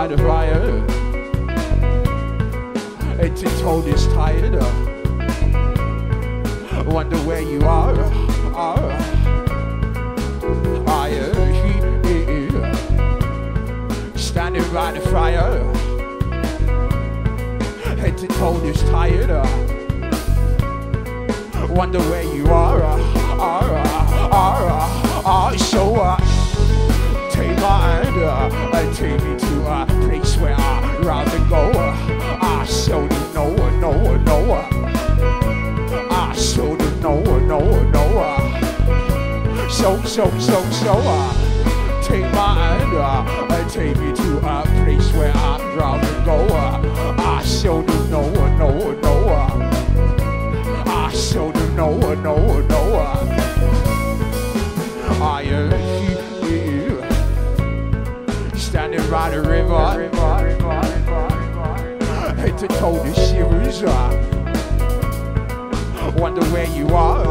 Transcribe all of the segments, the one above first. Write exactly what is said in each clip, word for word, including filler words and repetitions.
by the fire. It's told is tired. Wonder where you are. Are. Are you standing by the fire? It's told is tired. Wonder where you are. Are. Are. Are. So uh, take my hand. Uh, take me to a place where I'd rather go. I so do know, know, know. I so do know, know, know. So, so, so, so. Uh, take my hand. Uh, take me to a place where I'd rather go. Uh, I so do know, know, know. I so do know, know, know. I am here, standing by the river. It's a total shivers. Wonder where you are.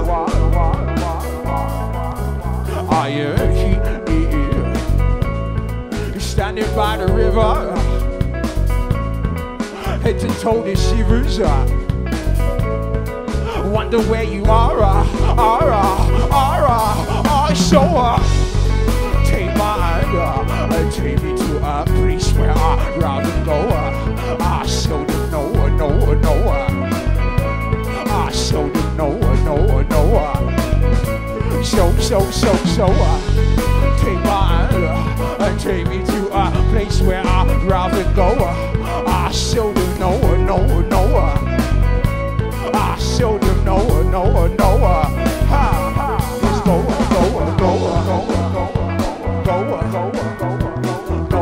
I am here, standing by the river. It's a total shivers. Wonder where you are. Are, are, are, are. So uh, take my hand. Uh, take me to a place where I'd rather go. Uh, I so do know, know, know. I so do know, know, know. So, so, so, so. Uh, take my hand. Uh, take me to a place where I'd rather go. Uh, I so do know, know, know. I so do know, know, know. Ha, ha. Let's go, go, go, go, go, go, go,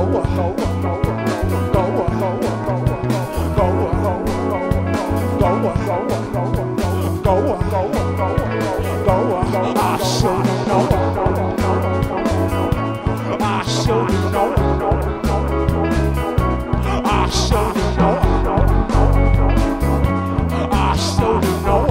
I so do know. I so do know. I so do know. I so do know.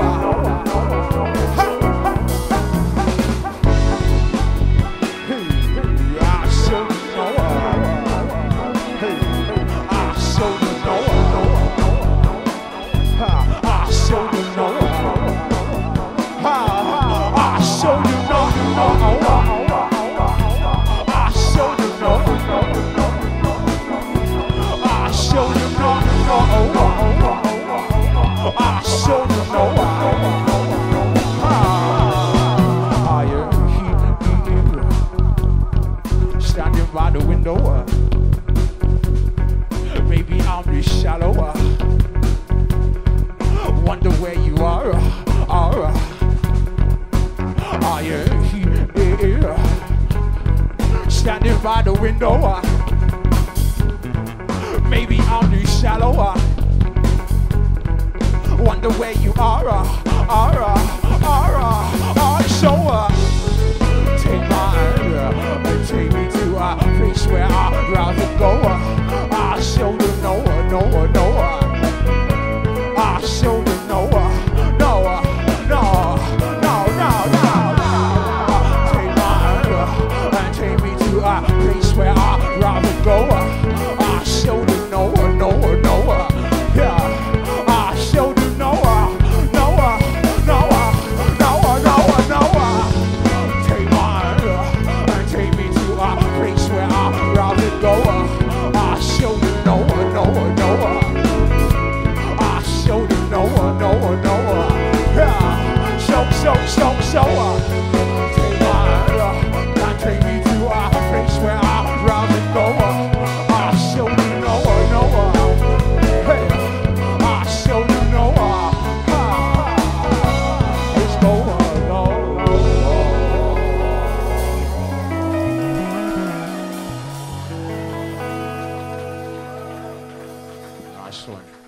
Standing by the window, uh, maybe I'm just shallow. Uh, wonder where you are. Uh, are, uh, are you here? Standing by the window, uh, maybe I'm just shallow. Uh, wonder where you are. Uh, are, uh, are, uh, are. So uh, take my hand. Uh, take me to a place where I'd rather go. I so do know, know, know. I so do know, no, no, no, no, no. Take my hand and take me to a place where I'd rather go. I so do know, know, know. Yeah, I so do know, no, no, no, no, no. Take my hand and take me to a place where I'd rather go. I show you no, no, no. I show you no, no, no. Yeah, so, so, so, so. Take my hand and take me to a place where I'd rather go. I show you no, no. Hey, I show you no. Let's go, no. Nice one.